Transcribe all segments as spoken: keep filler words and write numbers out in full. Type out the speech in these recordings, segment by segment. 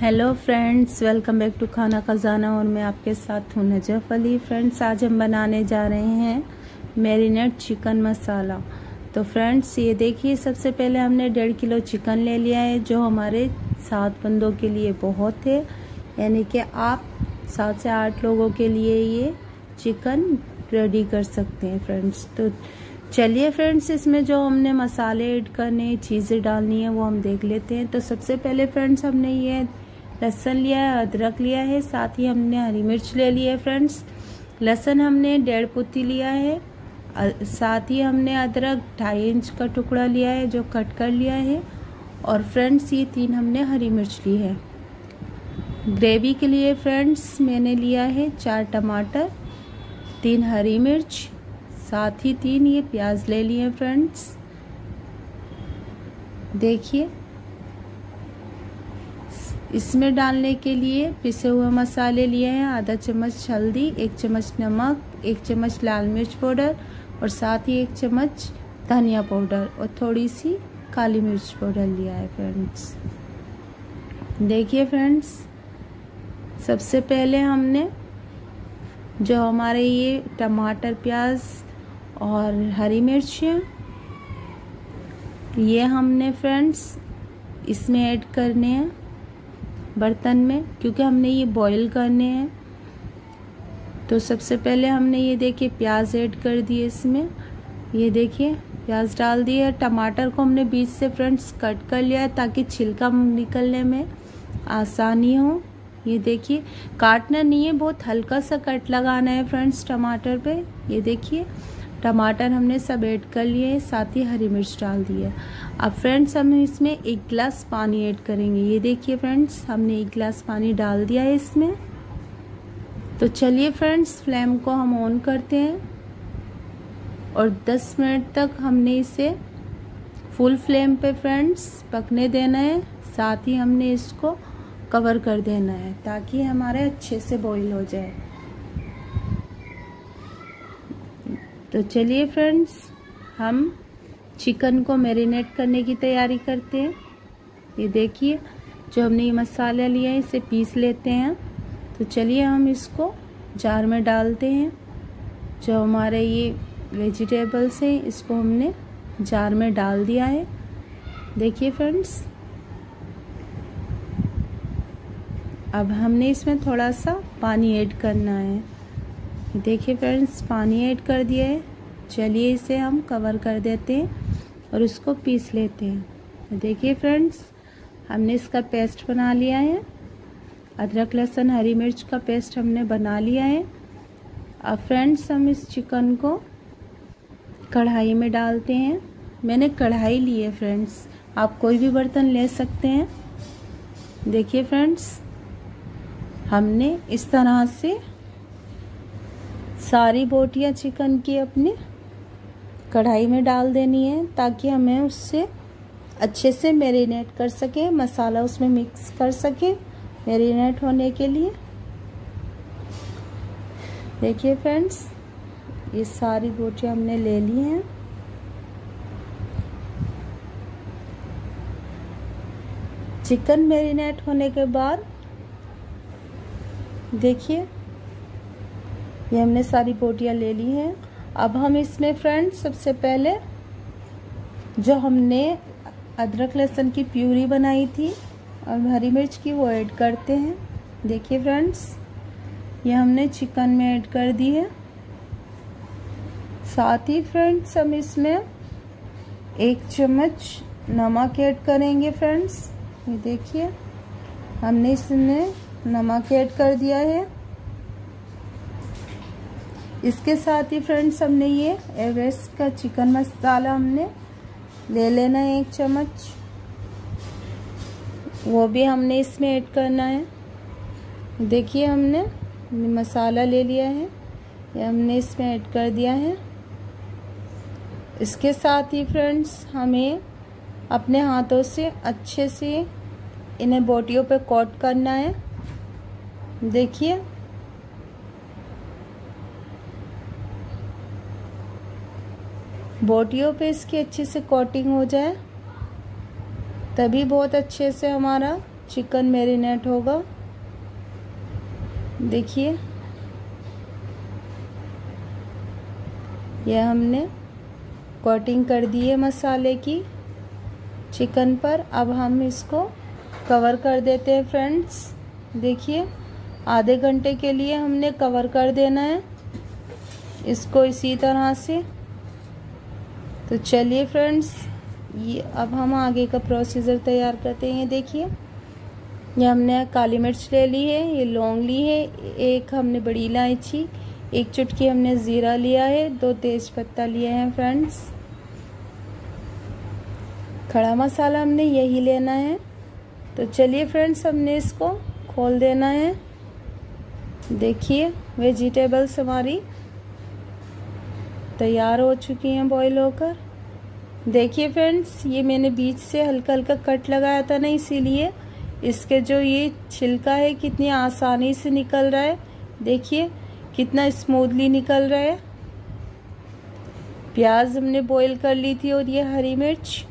Hello friends, welcome back to Khana Khazana. और मैं आपके साथ हूँ नजफ अली। फ्रेंड्स, आज हम बनाने जा रहे हैं मैरिनेट चिकन मसाला। तो फ्रेंड्स, ये देखिए, सबसे पहले हमने डेढ़ किलो चिकन ले लिया है, जो हमारे सात बंदों के लिए बहुत है। यानी कि आप सात से आठ लोगों के लिए ये चिकन रेडी कर सकते हैं फ्रेंड्स। तो चलिए फ्रेंड्स, इसमें जो हमने मसाले ऐड करने, चीज़ें डालनी है, वो हम देख लेते हैं। तो सबसे पहले फ्रेंड्स, हमने ये लहसुन लिया है, अदरक लिया है, साथ ही हमने हरी मिर्च ले ली है फ्रेंड्स। लहसुन हमने डेढ़ पुत्ती लिया है, साथ ही हमने अदरक ढाई इंच का टुकड़ा लिया है जो कट कर लिया है। और फ्रेंड्स, ये तीन हमने हरी मिर्च ली है। ग्रेवी के लिए फ्रेंड्स मैंने लिया है चार टमाटर, तीन हरी मिर्च, साथ ही तीन ये प्याज ले लिए फ्रेंड्स। देखिए, इसमें डालने के लिए पिसे हुए मसाले लिए हैं, आधा चम्मच हल्दी, एक चम्मच नमक, एक चम्मच लाल मिर्च पाउडर और साथ ही एक चम्मच धनिया पाउडर और थोड़ी सी काली मिर्च पाउडर लिया है फ्रेंड्स। देखिए फ्रेंड्स, सबसे पहले हमने जो हमारे ये टमाटर, प्याज और हरी मिर्च है, ये हमने फ्रेंड्स इसमें ऐड करने हैं बर्तन में, क्योंकि हमने ये बॉईल करने हैं। तो सबसे पहले हमने ये देखिए प्याज ऐड कर दिए इसमें। ये देखिए प्याज डाल दिए। टमाटर को हमने बीच से फ्रेंड्स कट कर लिया है ताकि छिलका निकलने में आसानी हो। ये देखिए, काटना नहीं है, बहुत हल्का सा कट लगाना है फ्रेंड्स टमाटर पे। ये देखिए, टमाटर हमने सब ऐड कर लिए हैं, साथ ही हरी मिर्च डाल दी है। अब फ्रेंड्स, हम इसमें एक गिलास पानी ऐड करेंगे। ये देखिए फ्रेंड्स, हमने एक गिलास पानी डाल दिया है इसमें। तो चलिए फ्रेंड्स, फ्लेम को हम ऑन करते हैं और दस मिनट तक हमने इसे फुल फ्लेम पे फ्रेंड्स पकने देना है। साथ ही हमने इसको कवर कर देना है ताकि हमारे अच्छे से बॉईल हो जाए। तो चलिए फ्रेंड्स, हम चिकन को मैरिनेट करने की तैयारी करते हैं। ये देखिए, जो हमने ये मसाला लिया है इसे पीस लेते हैं। तो चलिए हम इसको जार में डालते हैं। जो हमारे ये वेजिटेबल्स हैं इसको हमने जार में डाल दिया है। देखिए फ्रेंड्स, अब हमने इसमें थोड़ा सा पानी ऐड करना है। देखिए फ्रेंड्स, पानी ऐड कर दिया है। चलिए इसे हम कवर कर देते हैं और इसको पीस लेते हैं। देखिए फ्रेंड्स, हमने इसका पेस्ट बना लिया है। अदरक, लहसुन, हरी मिर्च का पेस्ट हमने बना लिया है। अब फ्रेंड्स, हम इस चिकन को कढ़ाई में डालते हैं। मैंने कढ़ाई ली है फ्रेंड्स, आप कोई भी बर्तन ले सकते हैं। देखिए फ्रेंड्स, हमने इस तरह से सारी बोटियां चिकन की अपने कढ़ाई में डाल देनी है ताकि हमें उससे अच्छे से मैरिनेट कर सके, मसाला उसमें मिक्स कर सके मैरिनेट होने के लिए। देखिए फ्रेंड्स, ये सारी बोटियां हमने ले ली हैं। चिकन मैरिनेट होने के बाद देखिए, ये हमने सारी बोटियां ले ली हैं। अब हम इसमें फ्रेंड्स सबसे पहले जो हमने अदरक लहसुन की प्यूरी बनाई थी और हरी मिर्च की, वो ऐड करते हैं। देखिए फ्रेंड्स, ये हमने चिकन में ऐड कर दी है। साथ ही फ्रेंड्स, हम इसमें एक चम्मच नमक ऐड करेंगे फ्रेंड्स। ये देखिए, हमने इसमें नमक ऐड कर दिया है। इसके साथ ही फ्रेंड्स, हमने ये एवेरेस्ट का चिकन मसाला हमने ले लेना है एक चम्मच, वो भी हमने इसमें ऐड करना है। देखिए, हमने मसाला ले लिया है, ये हमने इसमें ऐड कर दिया है। इसके साथ ही फ्रेंड्स, हमें अपने हाथों से अच्छे से इन्हें बोटियों पे कोट करना है। देखिए, बोटियों पे इसकी अच्छे से कोटिंग हो जाए, तभी बहुत अच्छे से हमारा चिकन मैरिनेट होगा। देखिए यह हमने कोटिंग कर दी है मसाले की चिकन पर। अब हम इसको कवर कर देते हैं फ्रेंड्स। देखिए आधे घंटे के लिए हमने कवर कर देना है इसको इसी तरह से। तो चलिए फ्रेंड्स, ये अब हम आगे का प्रोसीजर तैयार करते हैं। देखिए ये हमने काली मिर्च ले ली है, ये लौंग ली है, एक हमने बड़ी इलायची, एक चुटकी हमने ज़ीरा लिया है, दो तेज पत्ता लिए हैं फ्रेंड्स। खड़ा मसाला हमने यही लेना है। तो चलिए फ्रेंड्स, हमने इसको खोल देना है। देखिए वेजिटेबल्स हमारी तैयार हो चुकी हैं बॉईल होकर। देखिए फ्रेंड्स, ये मैंने बीच से हल्का हल्का कट लगाया था ना, इसीलिए इसके जो ये छिलका है कितनी आसानी से निकल रहा है। देखिए कितना स्मूथली निकल रहा है। प्याज हमने बॉईल कर ली थी और ये हरी मिर्च।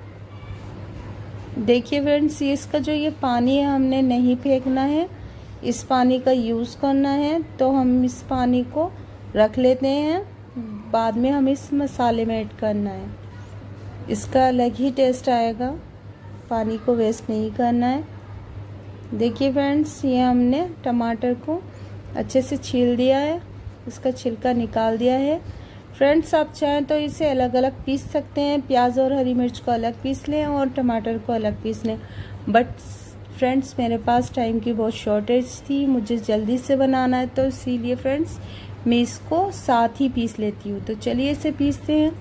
देखिए फ्रेंड्स, ये इसका जो ये पानी है हमने नहीं फेंकना है, इस पानी का यूज़ करना है। तो हम इस पानी को रख लेते हैं, बाद में हम इस मसाले में ऐड करना है। इसका अलग ही टेस्ट आएगा, पानी को वेस्ट नहीं करना है। देखिए फ्रेंड्स, ये हमने टमाटर को अच्छे से छील दिया है, इसका छिलका निकाल दिया है। फ्रेंड्स, आप चाहें तो इसे अलग अलग पीस सकते हैं, प्याज और हरी मिर्च को अलग पीस लें और टमाटर को अलग पीस लें। बट फ्रेंड्स, मेरे पास टाइम की बहुत शॉर्टेज थी, मुझे जल्दी से बनाना है, तो इसीलिए फ्रेंड्स मैं इसको साथ ही पीस लेती हूँ। तो चलिए इसे पीसते हैं।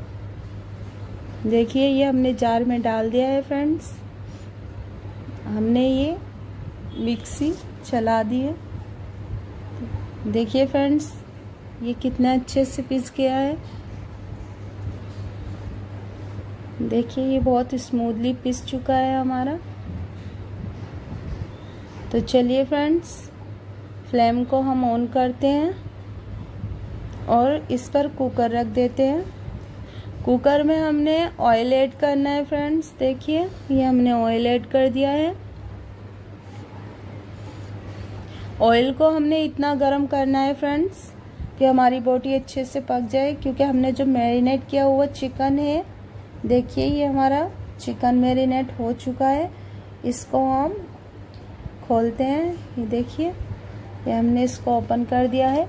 देखिए ये हमने जार में डाल दिया है फ्रेंड्स, हमने ये मिक्सी चला दी है। देखिए फ्रेंड्स, ये कितना अच्छे से पिस गया है। देखिए ये बहुत स्मूथली पिस चुका है हमारा। तो चलिए फ्रेंड्स, फ्लेम को हम ऑन करते हैं और इस पर कुकर रख देते हैं। कुकर में हमने ऑयल ऐड करना है फ्रेंड्स। देखिए ये हमने ऑयल ऐड कर दिया है। ऑयल को हमने इतना गरम करना है फ्रेंड्स कि हमारी बोटी अच्छे से पक जाए, क्योंकि हमने जो मैरिनेट किया हुआ चिकन है, देखिए ये हमारा चिकन मैरिनेट हो चुका है। इसको हम खोलते हैं। ये देखिए ये हमने इसको ओपन कर दिया है।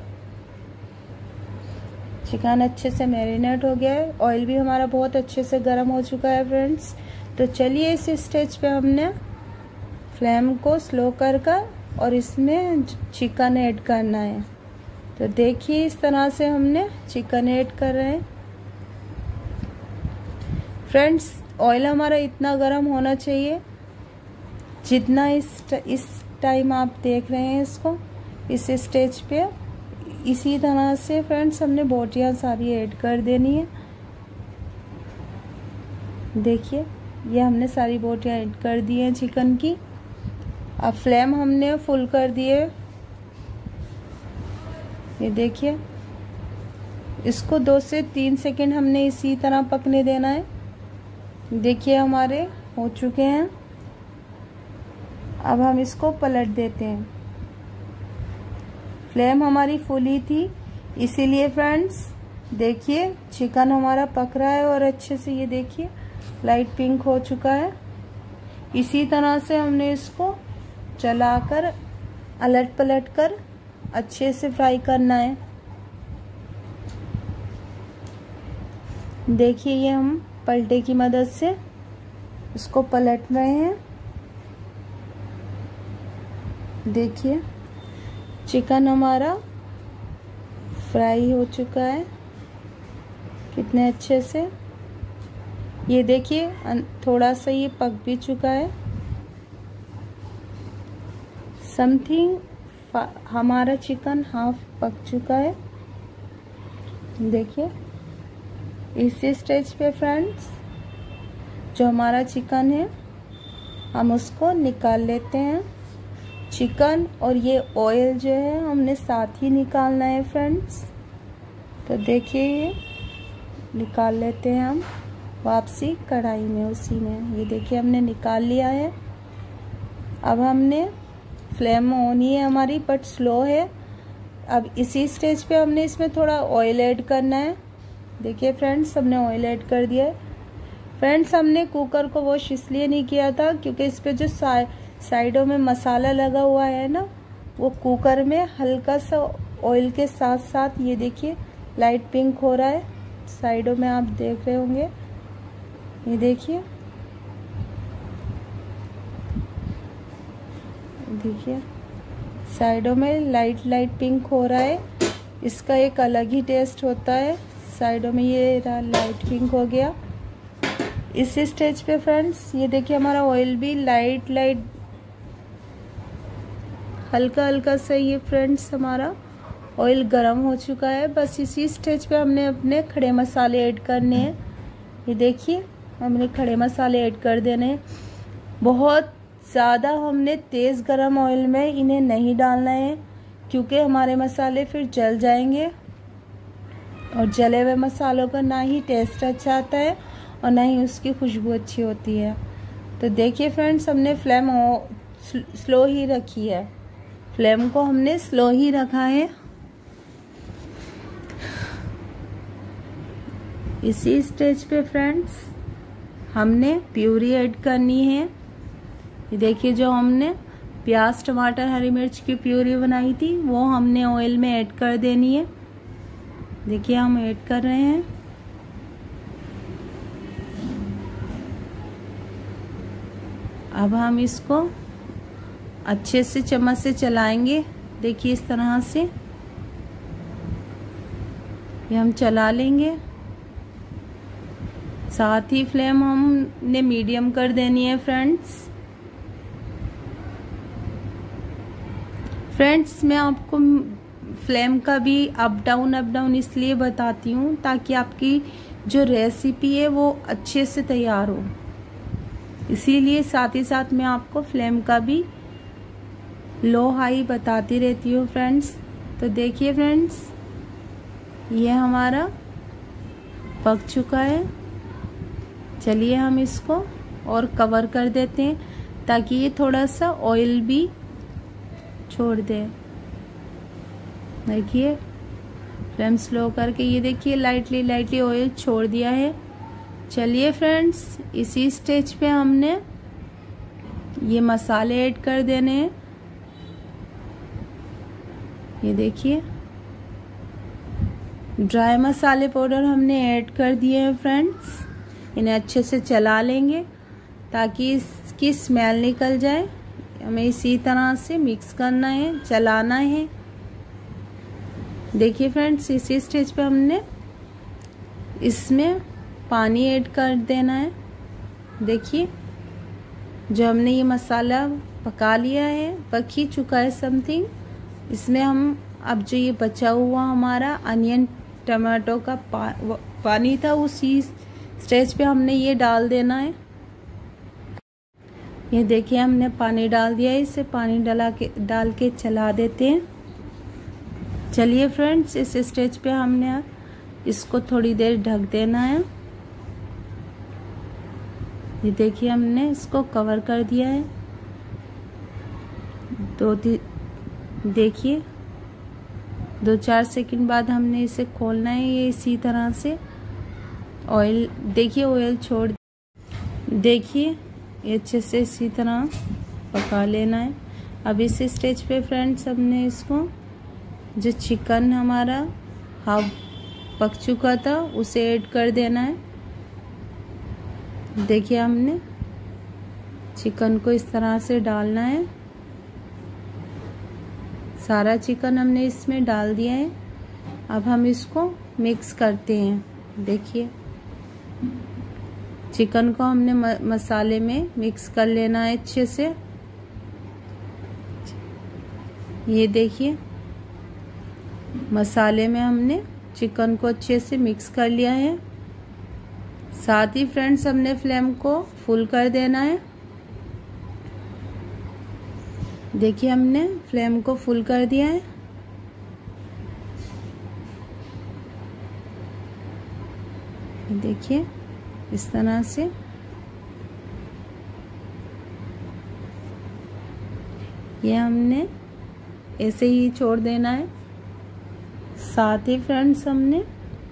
चिकन अच्छे से मैरिनेट हो गया है, ऑयल भी हमारा बहुत अच्छे से गर्म हो चुका है फ्रेंड्स। तो चलिए इस स्टेज पे हमने फ्लेम को स्लो कर कर और इसमें चिकन ऐड करना है। तो देखिए इस तरह से हमने चिकन ऐड कर रहे हैं फ्रेंड्स। ऑयल हमारा इतना गर्म होना चाहिए जितना इस इस टाइम आप देख रहे हैं इसको, इस स्टेज पे। इसी तरह से फ्रेंड्स हमने बोटियां सारी ऐड कर देनी है। देखिए ये हमने सारी बोटियां ऐड कर दी हैं चिकन की। अब फ्लेम हमने फुल कर दिए। ये देखिए इसको दो से तीन सेकंड हमने इसी तरह पकने देना है। देखिए हमारे हो चुके हैं। अब हम इसको पलट देते हैं। फ्लेम हमारी फुल ही थी, इसीलिए फ्रेंड्स देखिए चिकन हमारा पक रहा है और अच्छे से ये देखिए लाइट पिंक हो चुका है। इसी तरह से हमने इसको चलाकर अलट पलट कर अच्छे से फ्राई करना है। देखिए ये हम पलटे की मदद से इसको पलट रहे हैं। देखिए चिकन हमारा फ्राई हो चुका है कितने अच्छे से। ये देखिए थोड़ा सा ये पक भी चुका है। समथिंग हमारा चिकन हाफ पक चुका है। देखिए इस स्टेज पे फ्रेंड्स जो हमारा चिकन है हम उसको निकाल लेते हैं। चिकन और ये ऑयल जो है हमने साथ ही निकालना है फ्रेंड्स। तो देखिए ये निकाल लेते हैं हम वापसी कढ़ाई में, उसी में। ये देखिए हमने निकाल लिया है। अब हमने फ्लेम ऑन ही है हमारी बट स्लो है। अब इसी स्टेज पे हमने इसमें थोड़ा ऑयल ऐड करना है। देखिए फ्रेंड्स, हमने ऑयल ऐड कर दिया है। फ्रेंड्स, हमने कुकर को वॉश इसलिए नहीं किया था क्योंकि इस पे जो साइ साइडों में मसाला लगा हुआ है ना, वो कुकर में हल्का सा ऑयल के साथ साथ ये देखिए लाइट पिंक हो रहा है। साइडों में आप देख रहे होंगे, ये देखिए देखिए साइडों में लाइट लाइट पिंक हो रहा है। इसका एक अलग ही टेस्ट होता है। साइडों में ये लाइट पिंक हो गया। इस स्टेज पे फ्रेंड्स ये देखिए हमारा ऑयल भी लाइट लाइट हल्का हल्का सा ये फ्रेंड्स हमारा ऑयल गर्म हो चुका है। बस इसी स्टेज पे हमने अपने खड़े मसाले ऐड करने हैं। ये देखिए हमने खड़े मसाले ऐड कर देने हैं। बहुत ज़्यादा हमने तेज़ गरम ऑयल में इन्हें नहीं डालना है क्योंकि हमारे मसाले फिर जल जाएंगे और जले हुए मसालों का ना ही टेस्ट अच्छा आता है और ना ही उसकी खुशबू अच्छी होती है। तो देखिए फ्रेंड्स, हमने फ्लेम स्लो ही रखी है। फ्लेम को हमने स्लो ही रखा है। इसी स्टेज पे फ्रेंड्स हमने प्यूरी ऐड करनी है। ये देखिए जो हमने प्याज टमाटर हरी मिर्च की प्यूरी बनाई थी वो हमने ऑयल में ऐड कर देनी है। देखिए हम ऐड कर रहे हैं। अब हम इसको अच्छे से चम्मच से चलाएंगे। देखिए इस तरह से ये हम चला लेंगे। साथ ही फ्लेम हमने मीडियम कर देनी है फ्रेंड्स। फ्रेंड्स मैं आपको फ्लेम का भी अप डाउन अप डाउन इसलिए बताती हूँ ताकि आपकी जो रेसिपी है वो अच्छे से तैयार हो, इसीलिए साथ ही साथ मैं आपको फ्लेम का भी लो हाई बताती रहती हूँ फ्रेंड्स। तो देखिए फ्रेंड्स ये हमारा पक चुका है। चलिए हम इसको और कवर कर देते हैं ताकि ये थोड़ा सा ऑयल भी छोड़ दे। देखिए फ्लेम स्लो करके ये देखिए लाइटली लाइटली ऑयल छोड़ दिया है। चलिए फ्रेंड्स इसी स्टेज पे हमने ये मसाले ऐड कर देने हैं। ये देखिए ड्राई मसाले पाउडर हमने ऐड कर दिए हैं फ्रेंड्स। इन्हें अच्छे से चला लेंगे ताकि इसकी स्मेल निकल जाए। हमें इसी तरह से मिक्स करना है, चलाना है। देखिए फ्रेंड्स इसी स्टेज पे हमने इसमें पानी ऐड कर देना है। देखिए जो हमने ये मसाला पका लिया है, पक ही चुका है समथिंग। इसमें हम अब जो ये बचा हुआ हमारा अनियन टमाटो का पा, पानी था उसी स्टेज पे हमने ये डाल देना है। ये देखिए हमने पानी डाल दिया है। इसे पानी डाला के डाल के चला देते हैं। चलिए फ्रेंड्स इस स्टेज पे हमने इसको थोड़ी देर ढक देना है। ये देखिए हमने इसको कवर कर दिया है। दो तीन देखिए दो चार सेकंड बाद हमने इसे खोलना है। ये इसी तरह से ऑयल देखिए ऑयल छोड़ देखिए ये अच्छे से इसी तरह पका लेना है। अब इस स्टेज पे फ्रेंड्स हमने इसको जो चिकन हमारा हाफ पक चुका था उसे ऐड कर देना है। देखिए हमने चिकन को इस तरह से डालना है। सारा चिकन हमने इसमें डाल दिया है। अब हम इसको मिक्स करते हैं। देखिए चिकन को हमने मसाले में मिक्स कर लेना है अच्छे से। ये देखिए मसाले में हमने चिकन को अच्छे से मिक्स कर लिया है। साथ ही फ्रेंड्स हमने फ्लेम को फुल कर देना है। देखिए हमने फ्लेम को फुल कर दिया है। देखिए इस तरह से ये हमने ऐसे ही छोड़ देना है। साथ ही फ्रेंड्स हमने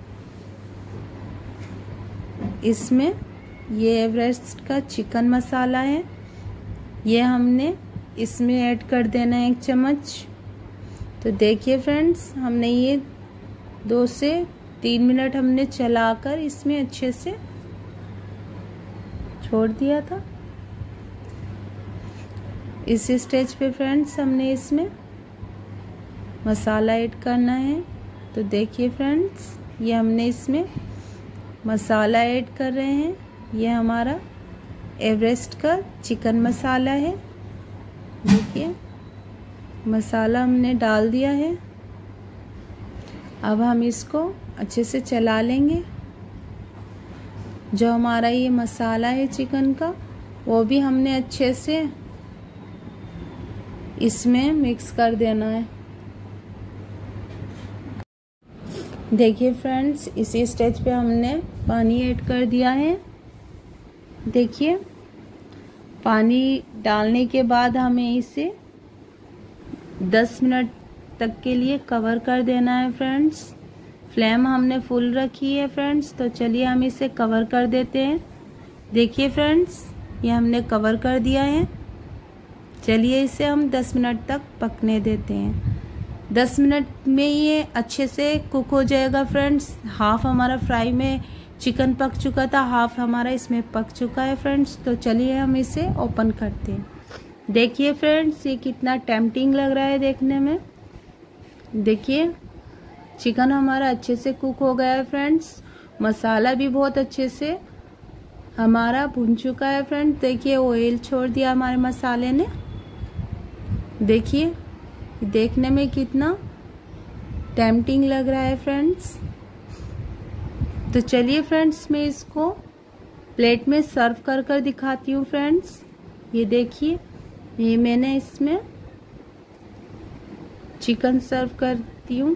इसमें ये एवरेस्ट का चिकन मसाला है, ये हमने इसमें ऐड कर देना है एक चम्मच। तो देखिए फ्रेंड्स, हमने ये दो से तीन मिनट हमने चलाकर इसमें अच्छे से छोड़ दिया था। इस स्टेज पे फ्रेंड्स हमने इसमें मसाला ऐड करना है। तो देखिए फ्रेंड्स, ये हमने इसमें मसाला ऐड कर रहे हैं। ये हमारा एवरेस्ट का चिकन मसाला है। देखिए मसाला हमने डाल दिया है। अब हम इसको अच्छे से चला लेंगे। जो हमारा ये मसाला है चिकन का, वो भी हमने अच्छे से इसमें मिक्स कर देना है। देखिए फ्रेंड्स, इसी स्टेज पे हमने पानी ऐड कर दिया है। देखिए पानी डालने के बाद हमें इसे दस मिनट तक के लिए कवर कर देना है फ्रेंड्स। फ्लेम हमने फुल रखी है फ्रेंड्स। तो चलिए हम इसे कवर कर देते हैं। देखिए फ्रेंड्स, ये हमने कवर कर दिया है। चलिए इसे हम दस मिनट तक पकने देते हैं। दस मिनट में ये अच्छे से कुक हो जाएगा फ्रेंड्स। हाफ हमारा फ्राई में चिकन पक चुका था, हाफ हमारा इसमें पक चुका है फ्रेंड्स। तो चलिए हम इसे ओपन करते हैं। देखिए फ्रेंड्स, ये कितना टेम्पटिंग लग रहा है देखने में। देखिए चिकन हमारा अच्छे से कुक हो गया है फ्रेंड्स। मसाला भी बहुत अच्छे से हमारा भुन चुका है फ्रेंड्स। देखिए ऑयल छोड़ दिया हमारे मसाले ने। देखिए देखने में कितना टेम्पटिंग लग रहा है फ्रेंड्स। तो चलिए फ्रेंड्स, मैं इसको प्लेट में सर्व कर कर दिखाती हूँ फ्रेंड्स। ये देखिए, ये मैंने इसमें चिकन सर्व करती हूँ।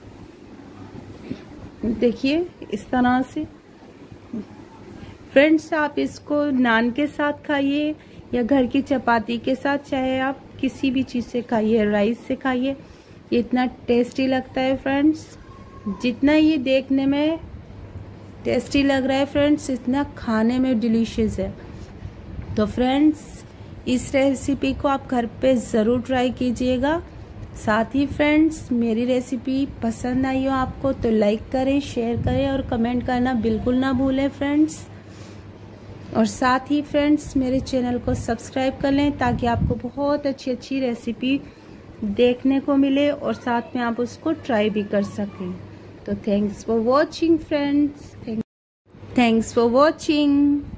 देखिए इस तरह से फ्रेंड्स, आप इसको नान के साथ खाइए या घर की चपाती के साथ, चाहे आप किसी भी चीज़ से खाइए, राइस से खाइए। ये इतना टेस्टी लगता है फ्रेंड्स। जितना ये देखने में टेस्टी लग रहा है फ्रेंड्स, इतना खाने में डिलीशियस है। तो फ्रेंड्स, इस रेसिपी को आप घर पे ज़रूर ट्राई कीजिएगा। साथ ही फ्रेंड्स, मेरी रेसिपी पसंद आई हो आपको तो लाइक करें, शेयर करें और कमेंट करना बिल्कुल ना भूलें फ्रेंड्स। और साथ ही फ्रेंड्स, मेरे चैनल को सब्सक्राइब कर लें ताकि आपको बहुत अच्छी अच्छी रेसिपी देखने को मिले और साथ में आप उसको ट्राई भी कर सकें। तो thanks for watching friends. Thanks for watching.